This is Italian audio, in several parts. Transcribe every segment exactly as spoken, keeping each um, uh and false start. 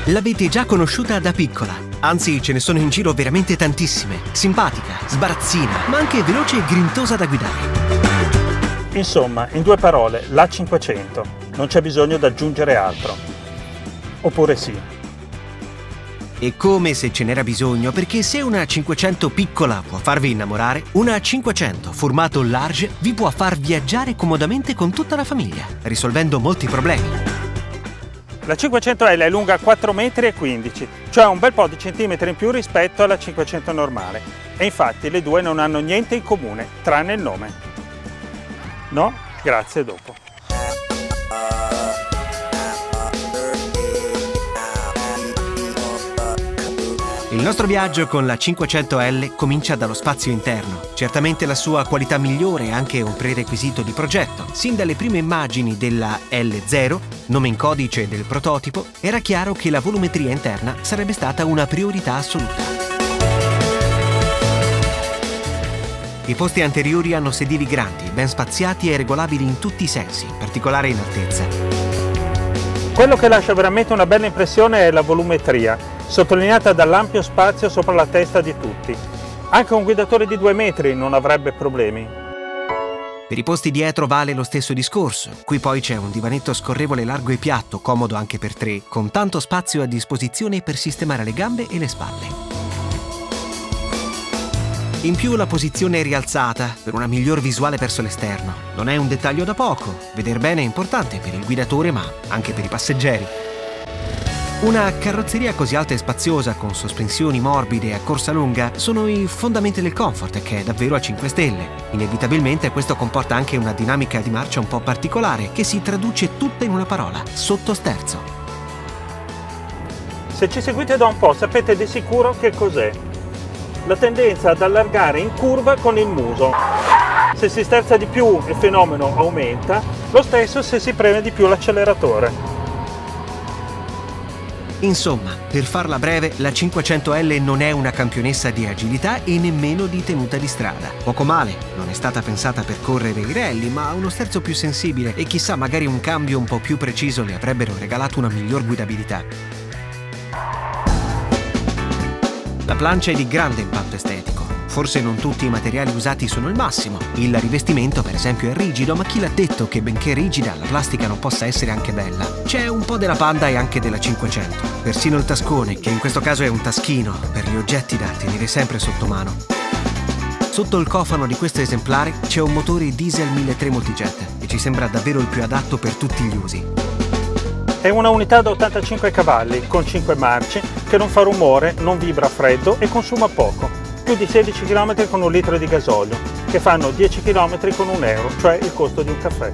L'avete già conosciuta da piccola, anzi ce ne sono in giro veramente tantissime. Simpatica, sbarazzina, ma anche veloce e grintosa da guidare. Insomma, in due parole, l'A cinquecento. Non c'è bisogno di aggiungere altro. Oppure sì. E come se ce n'era bisogno, perché se una cinquecento piccola può farvi innamorare, una cinquecento formato large vi può far viaggiare comodamente con tutta la famiglia, risolvendo molti problemi. La cinquecento L è lunga quattro virgola quindici metri, cioè un bel po' di centimetri in più rispetto alla cinquecento normale. E infatti le due non hanno niente in comune, tranne il nome. No? Grazie, dopo. Il nostro viaggio con la cinquecento L comincia dallo spazio interno. Certamente la sua qualità migliore è anche un prerequisito di progetto. Sin dalle prime immagini della L zero, nome in codice del prototipo, era chiaro che la volumetria interna sarebbe stata una priorità assoluta. I posti anteriori hanno sedili grandi, ben spaziati e regolabili in tutti i sensi, in particolare in altezza. Quello che lascia veramente una bella impressione è la volumetria, sottolineata dall'ampio spazio sopra la testa di tutti. Anche un guidatore di due metri non avrebbe problemi. Per i posti dietro vale lo stesso discorso. Qui poi c'è un divanetto scorrevole largo e piatto, comodo anche per tre, con tanto spazio a disposizione per sistemare le gambe e le spalle. In più la posizione è rialzata per una miglior visuale verso l'esterno. Non è un dettaglio da poco, veder bene è importante per il guidatore ma anche per i passeggeri. Una carrozzeria così alta e spaziosa, con sospensioni morbide e a corsa lunga, sono i fondamenti del comfort, che è davvero a cinque stelle. Inevitabilmente questo comporta anche una dinamica di marcia un po' particolare, che si traduce tutta in una parola: sottosterzo. Se ci seguite da un po' sapete di sicuro che cos'è. La tendenza ad allargare in curva con il muso. Se si sterza di più il fenomeno aumenta, lo stesso se si preme di più l'acceleratore. Insomma, per farla breve, la cinquecento L non è una campionessa di agilità e nemmeno di tenuta di strada. Poco male, non è stata pensata per correre i rally, ma ha uno sterzo più sensibile e chissà, magari un cambio un po' più preciso le avrebbero regalato una miglior guidabilità. La plancia è di grande impatto estetico. Forse non tutti i materiali usati sono il massimo. Il rivestimento, per esempio, è rigido, ma chi l'ha detto che benché rigida la plastica non possa essere anche bella? C'è un po' della Panda e anche della cinquecento. Persino il tascone, che in questo caso è un taschino, per gli oggetti da tenere sempre sotto mano. Sotto il cofano di questo esemplare c'è un motore diesel milletrecento multijet, e ci sembra davvero il più adatto per tutti gli usi. È una unità da ottantacinque cavalli, con cinque marce, che non fa rumore, non vibra a freddo e consuma poco. Più di sedici chilometri con un litro di gasolio, che fanno dieci chilometri con un euro, cioè il costo di un caffè.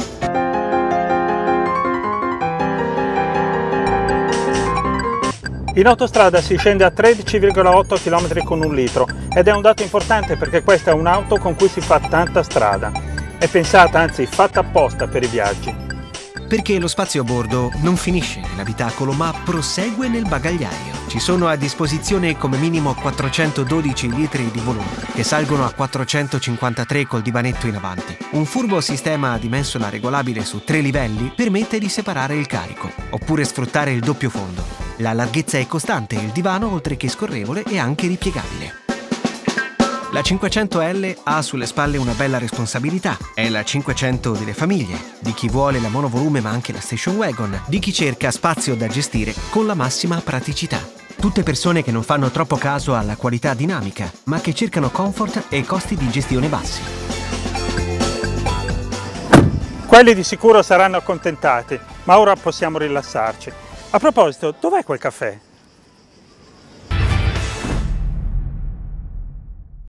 In autostrada si scende a tredici virgola otto chilometri con un litro ed è un dato importante perché questa è un'auto con cui si fa tanta strada. È pensata, anzi fatta apposta per i viaggi. Perché lo spazio a bordo non finisce nell'abitacolo ma prosegue nel bagagliaio. Ci sono a disposizione come minimo quattrocentododici litri di volume, che salgono a quattrocentocinquantatré col divanetto in avanti. Un furbo sistema di mensola regolabile su tre livelli permette di separare il carico, oppure sfruttare il doppio fondo. La larghezza è costante e il divano, oltre che scorrevole, è anche ripiegabile. La cinquecento L ha sulle spalle una bella responsabilità. È la cinquecento delle famiglie, di chi vuole la monovolume ma anche la station wagon, di chi cerca spazio da gestire con la massima praticità. Tutte persone che non fanno troppo caso alla qualità dinamica, ma che cercano comfort e costi di gestione bassi. Quelli di sicuro saranno accontentati, ma ora possiamo rilassarci. A proposito, dov'è quel caffè?